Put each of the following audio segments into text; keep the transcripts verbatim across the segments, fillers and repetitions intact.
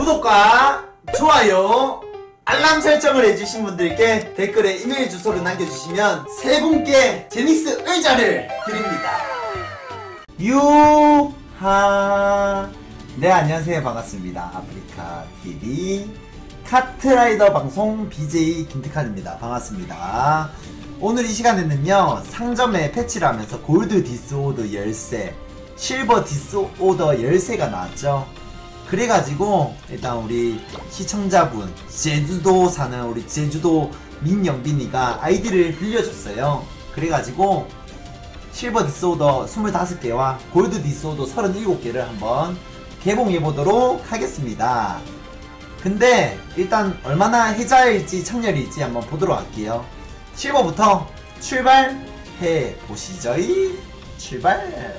구독과 좋아요 알람 설정을 해주신 분들께 댓글에 이메일 주소를 남겨주시면 세 분께 제닉스 의자를 드립니다. 유하 네, 안녕하세요. 반갑습니다. 아프리카티비 카트라이더 방송 비제이 김태칸입니다. 반갑습니다. 오늘 이 시간에는요, 상점에 패치를 하면서 골드 디스오더 열쇠, 실버 디스오더 열쇠가 나왔죠. 그래가지고 일단 우리 시청자분, 제주도 사는 우리 제주도 민영빈이가 아이디를 빌려줬어요. 그래가지고 실버 디스오더 스물다섯 개와 골드 디스오더 서른일곱 개를 한번 개봉해보도록 하겠습니다. 근데 일단 얼마나 해자일지 창렬일지 한번 보도록 할게요. 실버부터 출발해 보시죠. 출발.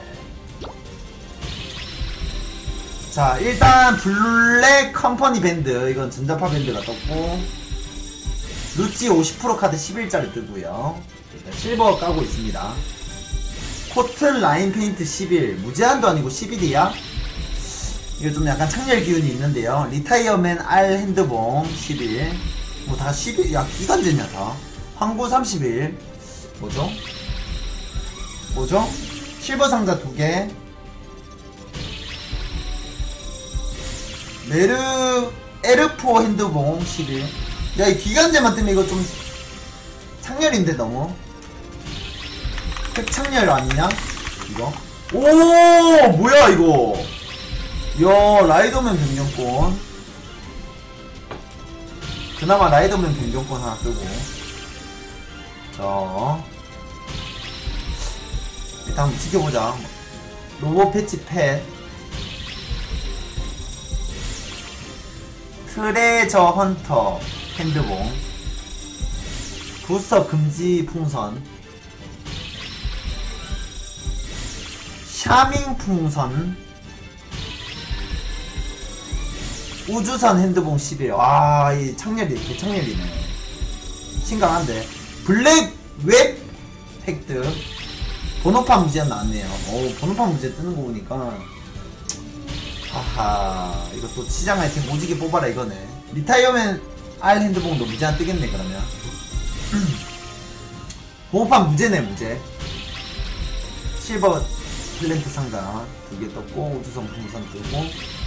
자, 일단 블랙 컴퍼니 밴드, 이건 전자파 밴드가 떴고, 루치 오십 퍼센트 카드 십일 짜리 뜨고요. 일단 실버 까고 있습니다. 코트 라인 페인트 십일, 무제한도 아니고 십일이야? 이거 좀 약간 창렬 기운이 있는데요. 리타이어맨 R 핸드봉 십일, 뭐 다 십일, 야 기간제냐 다. 황구 삼십일, 뭐죠? 뭐죠? 실버 상자 두 개. 메르 에르포 핸드봉 십일. 야, 이 기간제만 때문에 이거 좀 창렬인데 너무 핵창렬 아니냐 이거? 오, 뭐야 이거? 야, 라이더맨 변경권. 그나마 라이더맨 변경권 하나 뜨고. 자, 일단 한번 지켜보자. 로봇 패치 팻, 트레저 헌터 핸드봉, 부스터 금지 풍선, 샤밍 풍선, 우주선 핸드봉 십일. 와, 이 창렬이 개창렬이네. 심각한데. 블랙 웹 획득. 번호판 무제한 나왔네요. 오, 번호판 무제 뜨는 거 보니까. 하하, 이거 또 시장 아이템 오지게 뽑아라 이거네. 리타이어맨 R 핸드봉도 무제한 뜨겠네 그러면. 번호판 무제네, 무제. 실버 플랜트 상자 두 개 떴고, 우주선 풍선 뜨고,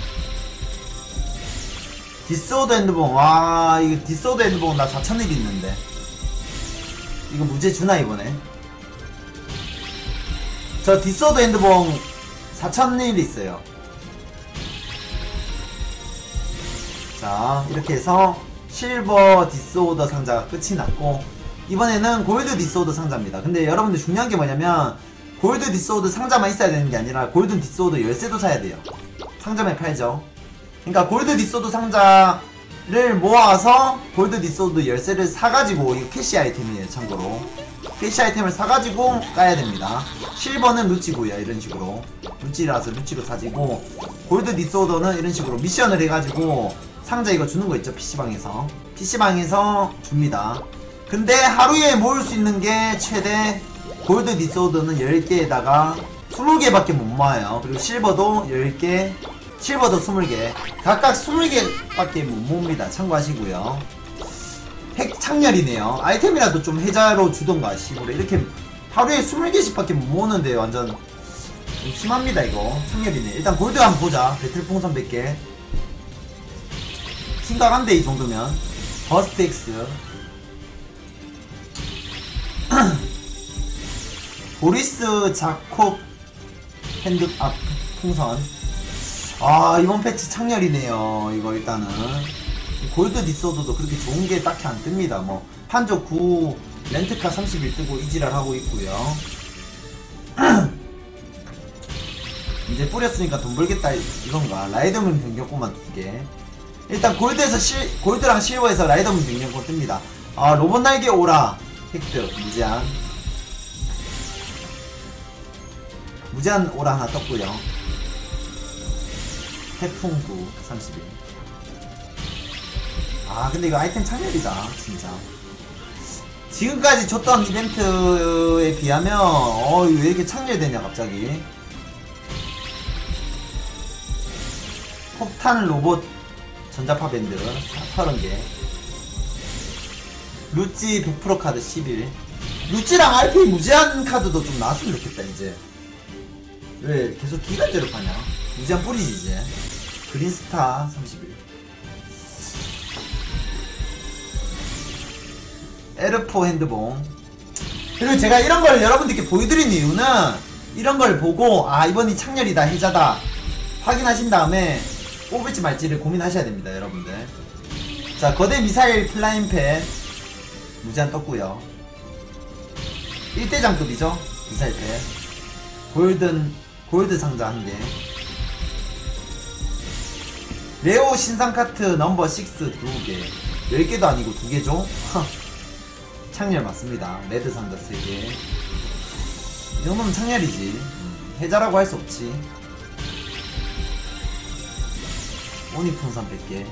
디스오더 핸드봉. 와, 이거 디스오더 핸드봉 나 사천일 있는데 이거 무제 주나 이번에? 저 디스오더 핸드봉 사천일 있어요. 자, 이렇게 해서 실버 디스오더 상자가 끝이 났고, 이번에는 골드 디스오더 상자입니다. 근데 여러분들 중요한 게 뭐냐면, 골드 디스오더 상자만 있어야 되는 게 아니라 골든 디스오더 열쇠도 사야 돼요. 상점에 팔죠. 그러니까 골드 디스오더 상자를 모아서 골드 디스오더 열쇠를 사가지고, 이거 캐시 아이템이에요. 참고로 캐시 아이템을 사가지고 까야 됩니다. 실버는 루치고요. 이런 식으로 루치라서 루치로 사지고, 골드 디스오더는 이런 식으로 미션을 해가지고 상자 이거 주는 거 있죠. 피시방에서 피시방에서 줍니다. 근데 하루에 모을 수 있는 게 최대 골드 디스오더는 열 개에다가 스무 개밖에 못 모아요. 그리고 실버도 열 개, 실버도 스무 개, 각각 스무 개밖에 못 모읍니다. 참고하시고요. 핵 창렬이네요. 아이템이라도 좀 해자로 주던가 시골에. 이렇게 하루에 스무 개씩밖에 못 모으는데 완전 좀 심합니다. 이거 창렬이네. 일단 골드 한번 보자. 배틀 풍선 백 개 심각한데 이 정도면. 버스트 X, 보리스 자콥 핸드 앞 풍선. 아, 이번 패치 창렬이네요. 이거 일단은 골드 디스오더도 그렇게 좋은게 딱히 안 뜹니다. 뭐 판조 구, 렌트카 삼십일 뜨고 이지랄 하고 있고요. 이제 뿌렸으니까 돈 벌겠다 이건가. 라이더맨 변경권만 두 개. 일단 골드에서 실, 골드랑 실버에서 라이더맨 변경권 뜹니다. 아, 로봇 날개 오라 획득 무제한. 무제한 오라 하나 떴고요. 태풍구 삼십일. 아, 근데 이거 아이템 창렬이다 진짜. 지금까지 줬던 이벤트에 비하면 어, 이거 왜 이렇게 창렬되냐 갑자기. 폭탄 로봇 전자파 밴드 서른 개. 루찌 백 퍼센트 카드 십일. 루찌랑 알피 무제한 카드도 좀 나왔으면 좋겠다 이제. 왜 계속 기간제로 파냐. 무제한 뿌리지 이제. 그린스타 삼십일. 에르포 핸드봉. 그리고 제가 이런 걸 여러분들께 보여드린 이유는 이런 걸 보고 아 이번이 창렬이다 해자다 확인하신 다음에 뽑을지 말지를 고민하셔야 됩니다 여러분들. 자, 거대 미사일 플라잉팬 무제한 떴고요. 일 대장급이죠 미사일팬. 골든 골드 상자 한 개. 레오 신상 카트 넘버 육 두 개. 열 개도 아니고 두 개죠? 창렬 맞습니다. 레드 상자 세 개. 이 정도면 창렬이지. 음, 해자라고 할 수 없지. 오니풍선 백 개.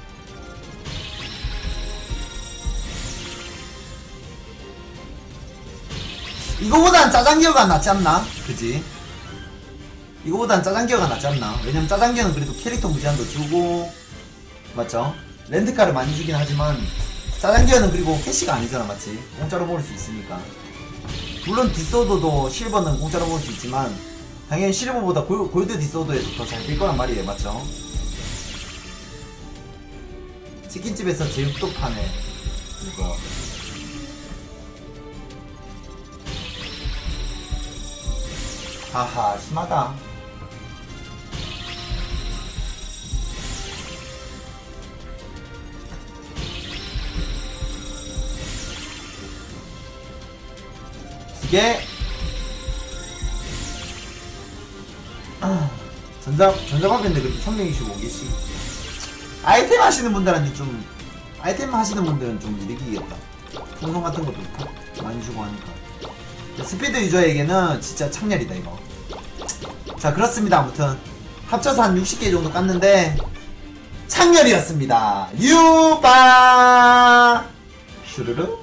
이거보단 짜장기어가 낫지 않나? 그지? 이거보단 짜장기어가 낫지 않나? 왜냐면 짜장기어는 그래도 캐릭터 무제한도 주고 맞죠? 렌트카를 많이 주긴 하지만 짜장기어는 그리고 캐시가 아니잖아 맞지? 공짜로 먹을 수 있으니까. 물론 디소더도 실버는 공짜로 먹을 수 있지만 당연히 실버보다 골, 골드 디소더에서 더 잘 될 거란 말이에요 맞죠? 치킨집에서 제육도 파네 이거. 하하 심하다. 이게 아, 전자 전자밥인데 그래도 삼백이십오 개씩. 아이템 하시는 분들한테 좀 아이템 하시는 분들은 좀 이득이겠다. 풍선 같은 것도 많이 주고 하니까. 스피드 유저에게는 진짜 창렬이다 이거. 자 그렇습니다. 아무튼 합쳐서 한 육십 개 정도 깠는데 창렬이었습니다. 유바 슈르르.